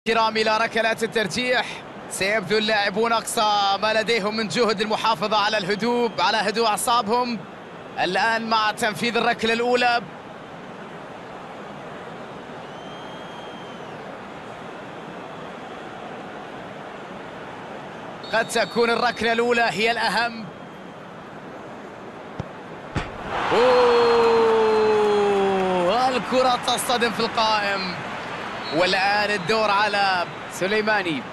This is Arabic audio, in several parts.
كرام إلى ركلات الترجيح. سيبذل اللاعبون أقصى ما لديهم من جهد للمحافظة على الهدوء، على هدوء أعصابهم. الآن مع تنفيذ الركلة الأولى. قد تكون الركلة الأولى هي الأهم. الكرة تصطدم في القائم، والآن الدور على سليماني.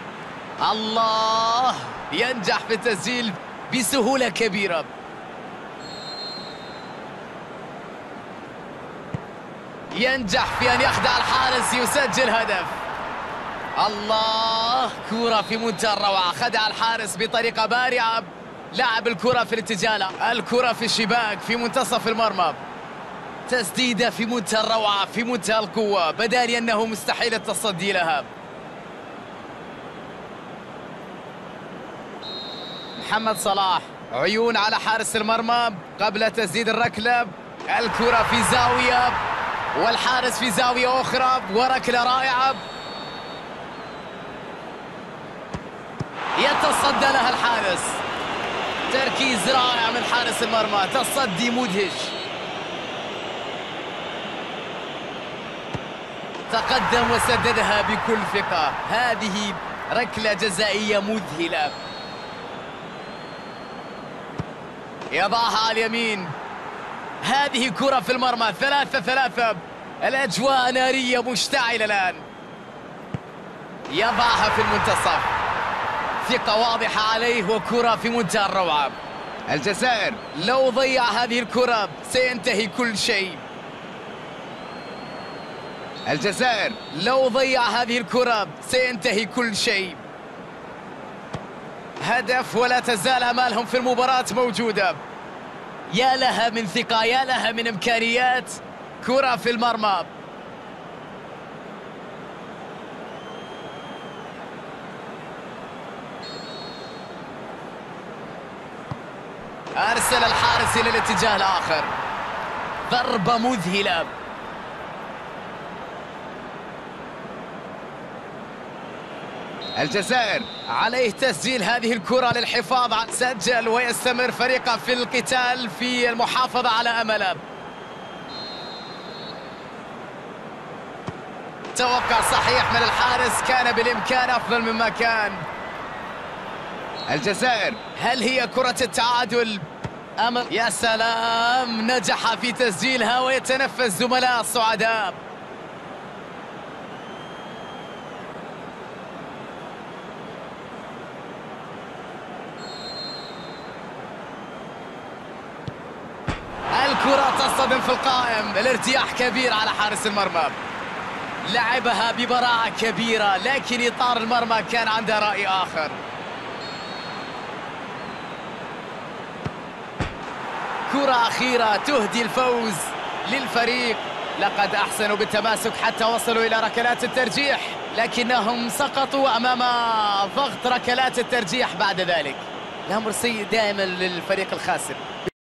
الله، ينجح في التسجيل بسهولة كبيرة. ينجح في أن يخدع الحارس، يسجل هدف. الله، كرة في منتهى الروعة، خدع الحارس بطريقة بارعة، لعب الكرة في الاتجاه، الكرة في الشباك في منتصف المرمى. تسديدة في منتهى الروعة، في منتهى القوة، بدا لي أنه مستحيل التصدي لها. محمد صلاح، عيون على حارس المرمى قبل تسديد الركلة. الكرة في زاوية والحارس في زاوية أخرى، وركلة رائعة يتصدى لها الحارس. تركيز رائع من حارس المرمى، تصدي مدهش. تقدم وسددها بكل ثقة. هذه ركلة جزائية مذهلة. يضعها على اليمين. هذه كرة في المرمى. 3-3. الأجواء نارية مشتعلة الآن. يضعها في المنتصف، ثقة واضحة عليه، وكرة في منتهى الروعة. الجزائر لو ضيع هذه الكرة سينتهي كل شيء. الجزائر لو ضيع هذه الكرة سينتهي كل شيء. هدف، ولا تزال آمالهم في المباراة موجودة. يا لها من ثقة، يا لها من إمكانيات. كرة في المرمى. أرسل الحارس إلى الاتجاه الآخر. ضربة مذهلة. الجزائر عليه تسجيل هذه الكرة للحفاظ على، سجل ويستمر فريقه في القتال في المحافظة على أمله. توقع صحيح من الحارس، كان بالإمكان أفضل مما كان. الجزائر، هل هي كرة التعادل؟ يا سلام، نجح في تسجيلها ويتنفس زملاء الصعداء. الكرة تصطدم في القائم. الارتياح كبير على حارس المرمى، لعبها ببراعة كبيرة، لكن إطار المرمى كان عنده رأي آخر. كرة أخيرة تهدي الفوز للفريق. لقد أحسنوا بالتماسك حتى وصلوا إلى ركلات الترجيح، لكنهم سقطوا أمام ضغط ركلات الترجيح بعد ذلك. الأمر سيء دائما للفريق الخاسر.